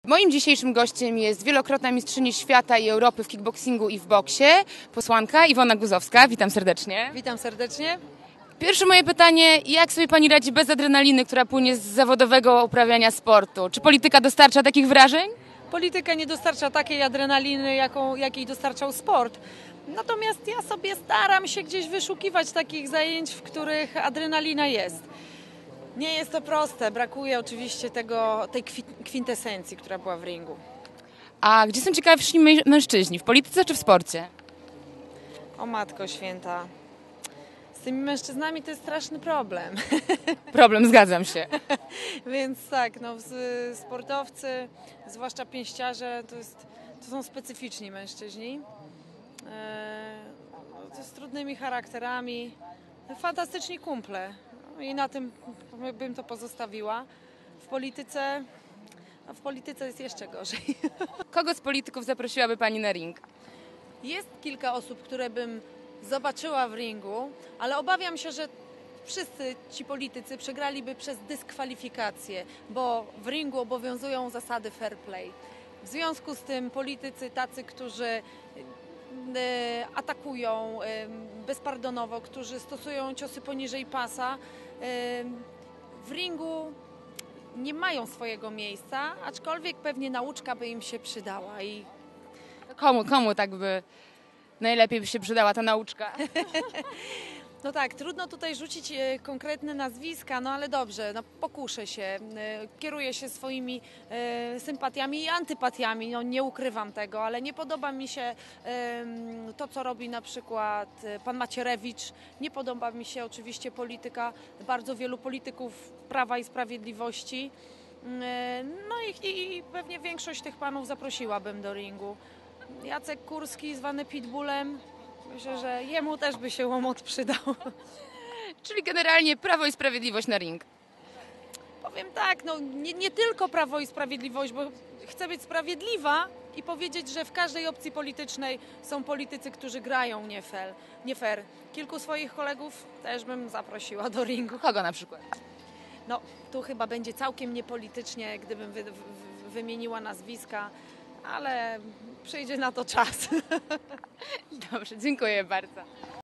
Moim dzisiejszym gościem jest wielokrotna mistrzyni świata i Europy w kickboxingu i w boksie, posłanka Iwona Guzowska. Witam serdecznie. Witam serdecznie. Pierwsze moje pytanie, jak sobie pani radzi bez adrenaliny, która płynie z zawodowego uprawiania sportu? Czy polityka dostarcza takich wrażeń? Polityka nie dostarcza takiej adrenaliny, jakiej dostarczał sport. Natomiast ja sobie staram się gdzieś wyszukiwać takich zajęć, w których adrenalina jest. Nie jest to proste, brakuje oczywiście tej kwintesencji, która była w ringu. A gdzie są ciekawsi mężczyźni? W polityce czy w sporcie? O Matko Święta, z tymi mężczyznami to jest straszny problem. Problem, zgadzam się. Więc tak, no, sportowcy, zwłaszcza pięściarze, to są specyficzni mężczyźni. To z trudnymi charakterami, fantastyczni kumple. No i na tym bym to pozostawiła. W polityce jest jeszcze gorzej. Kogo z polityków zaprosiłaby pani na ring? Jest kilka osób, które bym zobaczyła w ringu, ale obawiam się, że wszyscy ci politycy przegraliby przez dyskwalifikację, bo w ringu obowiązują zasady fair play. W związku z tym politycy tacy, którzy atakują bezpardonowo, którzy stosują ciosy poniżej pasa, w ringu nie mają swojego miejsca, aczkolwiek pewnie nauczka by im się przydała. Komu tak by najlepiej by się przydała ta nauczka? No tak, trudno tutaj rzucić konkretne nazwiska, no ale dobrze, no pokuszę się, kieruję się swoimi sympatiami i antypatiami, no nie ukrywam tego, ale nie podoba mi się to, co robi na przykład pan Macierewicz, nie podoba mi się oczywiście polityka bardzo wielu polityków Prawa i Sprawiedliwości, no i pewnie większość tych panów zaprosiłabym do ringu. Jacek Kurski, zwany Pitbullem, myślę, że jemu też by się łomot przydał. Czyli generalnie Prawo i Sprawiedliwość na ring. Powiem tak, no nie tylko Prawo i Sprawiedliwość, bo chcę być sprawiedliwa i powiedzieć, że w każdej opcji politycznej są politycy, którzy grają nie fair. Kilku swoich kolegów też bym zaprosiła do ringu. Kogo na przykład? No, tu chyba będzie całkiem niepolitycznie, gdybym wymieniła nazwiska, ale przyjdzie na to czas. Dobrze, dziękuję bardzo.